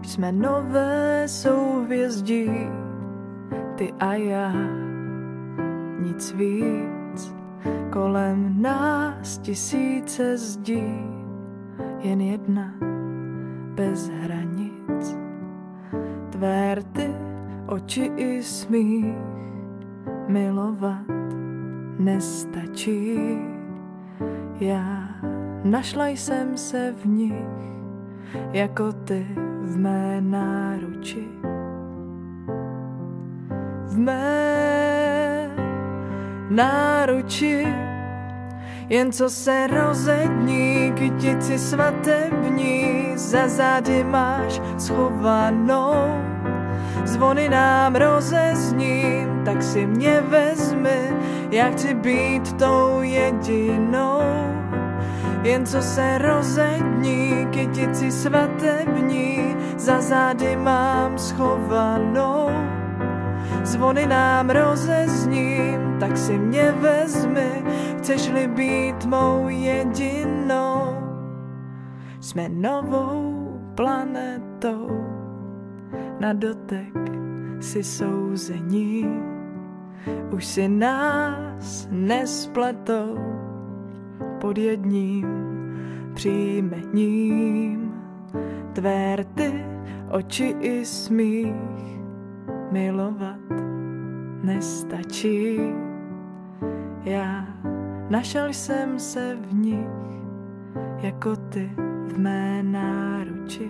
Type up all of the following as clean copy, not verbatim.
Jsme nové souhvězdí, ty a já, nic víc. Kolem nás tisíce zdí, jen jedna bez hranic. Tvé rty, oči i smích milovat nestačí. Já našla jsem se v nich, jako ty v mé náruči. V mé náruči, jen co se rozední, kytici svatební, za zády máš schovanou. Zvony nám rozezní, tak si mě vezmi, já chci být tou jedinou. Jen co se rozední, kytici svatební, za zády mám schovanou. Zvony nám rozezní, tak si mě vezmi, chceš-li být mou jedinou. Jsme novou planetou, na dotek si souzení, už si nás nespletou pod jedním příjmením. Tvé rty, oči i smích milovat nestačí. Já našel jsem se v nich, jako ty v mé náruči.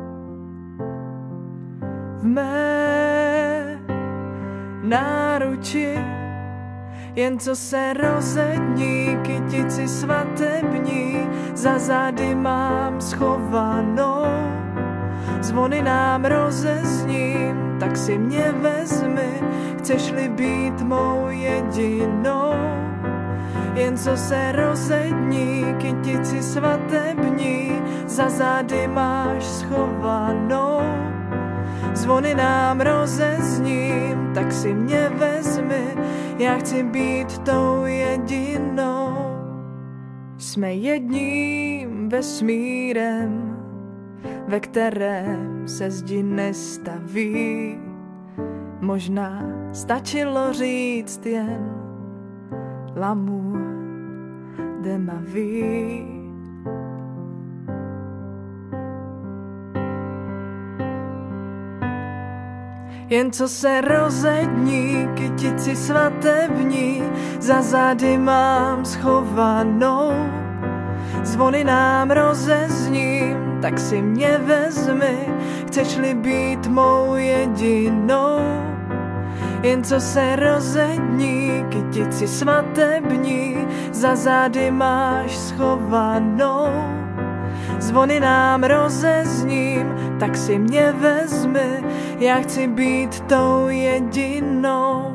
V mé náruči, jen co se rozední, kytici svatební, za zády mám schovanou. Zvony nám rozezní, tak si mě vezmi, chceš-li být mou jedinou. Jen co se rozední, kytici svatební, za zády máš schovanou. Zvony nám rozezní, tak si mě vezmi, já chci být tou jedinou. Jsme jedním vesmírem, ve kterém se zdi nestaví. Možná stačilo říct jen l'amour de ma vie. Jen co se rozední, kytici svatební, za zády mám schovanou. Zvony nám rozezní, tak si mě vezmi, chceš-li být mou jedinou. Jen co se rozední, kytici svatební, za zády máš schovanou. Zvony nám rozezním, tak si mě vezmi, já chci být tou jedinou.